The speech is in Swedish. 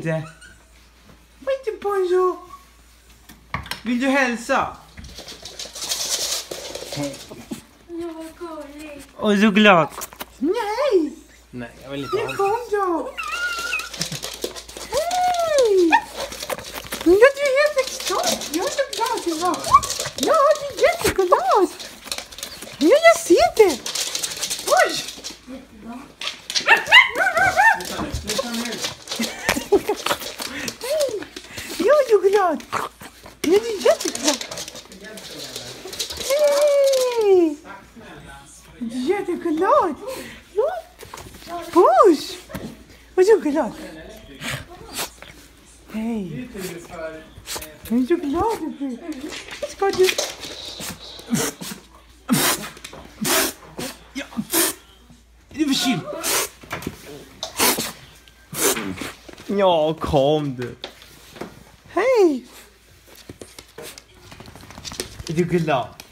inte. Var inte Bonzo. Vill du hälsa? Hej. Jag var gullig. Och så glad. Nej! Nej, jag vill inte Nu ha. kom då! Hej! Ja, du är helt extat. Jag är så glad idag. Ja, du är jätteglad. Ja, jag ser det. Oj! Hej! Ja, du är glad. Ja, du är jätteglad. Hej! Du är jätteglad. Ja. Puss! Vad så glad. Hej. Jag är så glad. Ska du... Ja. Är du förkyld? Ja, kom du. Hej. Är du glad?